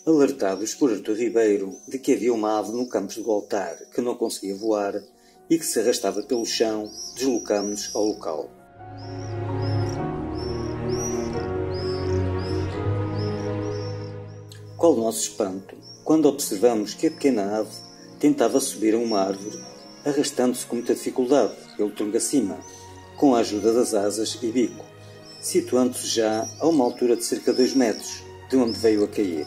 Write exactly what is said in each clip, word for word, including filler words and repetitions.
Alertados por Artur Ribeiro de que havia uma ave no campus do altar que não conseguia voar e que se arrastava pelo chão, deslocamo-nos ao local. Qual o nosso espanto quando observamos que a pequena ave tentava subir a uma árvore, arrastando-se com muita dificuldade pelo tronco acima, com a ajuda das asas e bico, situando-se já a uma altura de cerca de dois metros de onde veio a cair.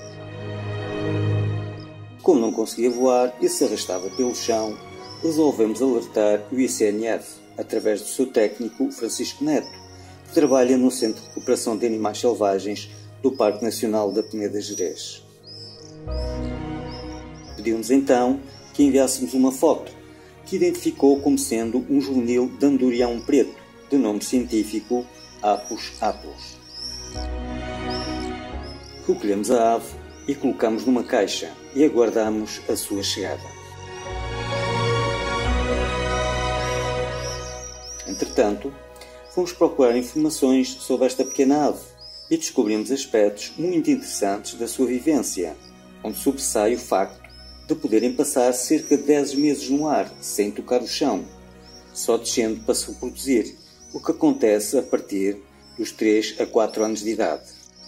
Como não conseguia voar e se arrastava pelo chão, resolvemos alertar o I C N F, através do seu técnico Francisco Neto, que trabalha no Centro de Recuperação de Animais Selvagens do Parque Nacional da Peneda Gerês. Pediu-nos então que enviássemos uma foto, que identificou como sendo um juvenil de andorião preto, de nome científico Apus apus. Recolhemos a ave e colocamos numa caixa e aguardamos a sua chegada. Entretanto, fomos procurar informações sobre esta pequena ave e descobrimos aspectos muito interessantes da sua vivência, onde sobressai o facto de poderem passar cerca de dez meses no ar, sem tocar o chão, só descendo para se reproduzir, o que acontece a partir dos três a quatro anos de idade.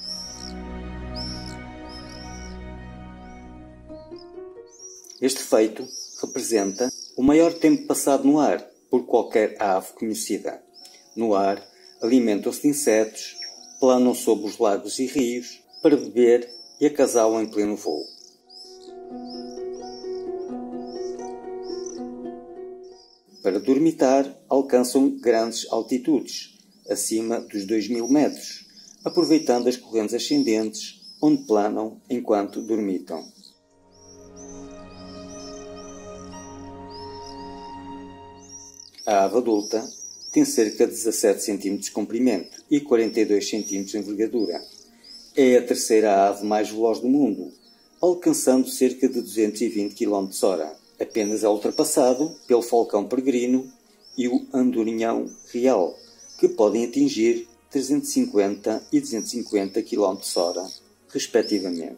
Este feito representa o maior tempo passado no ar por qualquer ave conhecida. No ar, alimentam-se de insetos, planam sobre os lagos e rios para beber e acasalam em pleno voo. Para dormitar, alcançam grandes altitudes, acima dos dois mil metros, aproveitando as correntes ascendentes, onde planam enquanto dormitam. A ave adulta tem cerca de dezassete centímetros de comprimento e quarenta e dois centímetros de envergadura. É a terceira ave mais veloz do mundo, alcançando cerca de duzentos e vinte quilómetros por hora. Apenas é ultrapassado pelo falcão peregrino e o andorinhão real, que podem atingir trezentos e cinquenta e duzentos e cinquenta quilómetros por hora, respectivamente.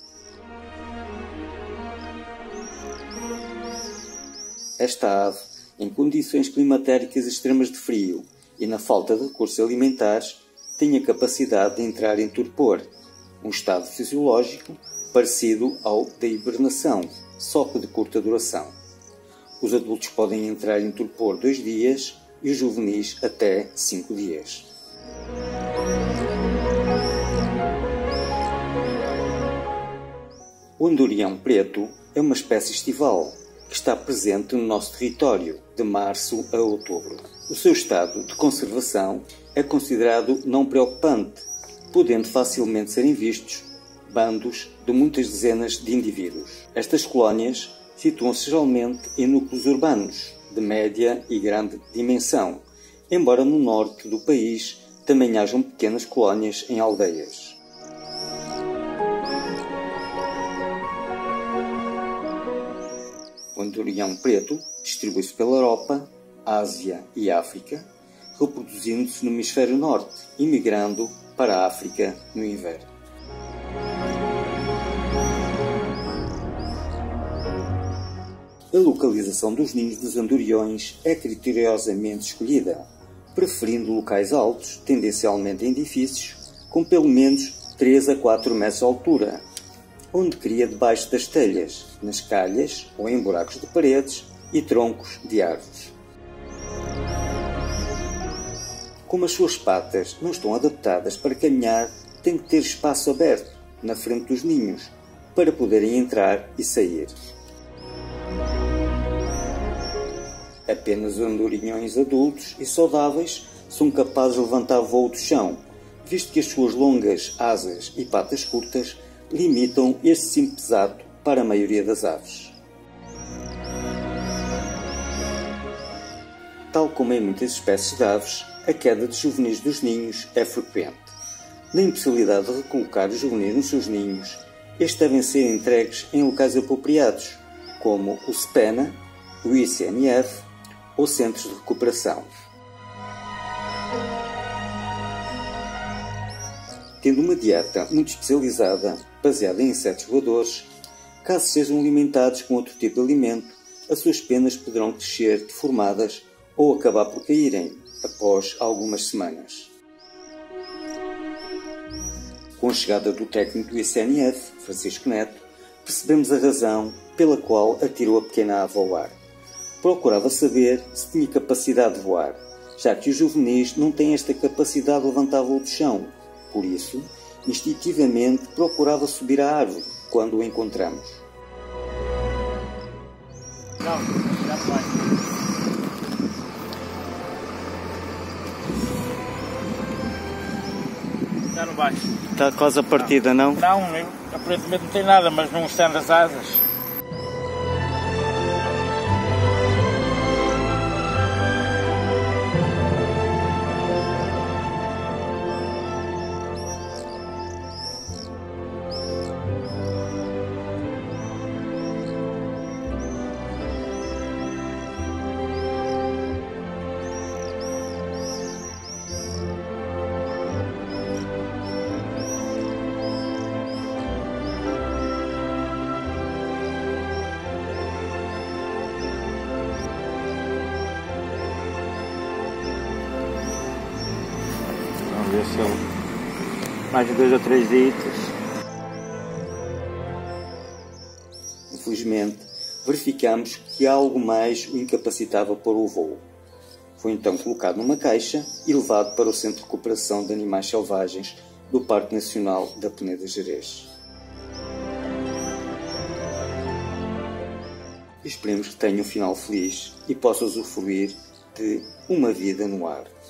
Esta ave, em condições climatéricas extremas de frio e na falta de recursos alimentares, tem a capacidade de entrar em torpor, um estado fisiológico parecido ao da hibernação, só que de curta duração. Os adultos podem entrar em torpor dois dias e os juvenis até cinco dias. O andorião preto é uma espécie estival que está presente no nosso território de março a outubro. O seu estado de conservação é considerado não preocupante, podendo facilmente serem vistos bandos de muitas dezenas de indivíduos. Estas colónias situam-se geralmente em núcleos urbanos de média e grande dimensão, embora no norte do país também hajam pequenas colónias em aldeias. O andorião preto distribui-se pela Europa, Ásia e África, reproduzindo-se no hemisfério norte e migrando para a África no inverno. A localização dos ninhos dos andoriões é criteriosamente escolhida, preferindo locais altos, tendencialmente em edifícios, com pelo menos três a quatro metros de altura, onde cria debaixo das telhas, nas calhas ou em buracos de paredes e troncos de árvores. Como as suas patas não estão adaptadas para caminhar, tem que ter espaço aberto na frente dos ninhos para poderem entrar e sair. Apenas os andorinhões adultos e saudáveis são capazes de levantar voo do chão, visto que as suas longas asas e patas curtas limitam este simples ato para a maioria das aves. Tal como em muitas espécies de aves, a queda de juvenis dos ninhos é frequente. Na impossibilidade de recolocar os juvenis nos seus ninhos, estes devem ser entregues em locais apropriados, como o SPENA, o I C N F ou centros de recuperação. tendo uma dieta muito especializada, baseada em insetos voadores, caso sejam alimentados com outro tipo de alimento, as suas penas poderão crescer deformadas ou acabar por caírem após algumas semanas. Com a chegada do técnico do I C N F, Francisco Neto, percebemos a razão pela qual atirou a pequena ave ao ar. Procurava saber se tinha capacidade de voar, já que os juvenis não têm esta capacidade de levantar voo do chão. Por isso, instintivamente procurava subir à árvore quando o encontramos. Não, já vai. Já não vai. Está quase a partida, não? Não, não, aparentemente não tem nada, mas não estende as asas. Vamos ver se eu... mais de dois ou três litros. Infelizmente, verificamos que algo mais o incapacitava para o voo. Foi então colocado numa caixa e levado para o Centro de Recuperação de Animais Selvagens do Parque Nacional da Peneda Gerês. Esperemos que tenha um final feliz e possa usufruir de uma vida no ar.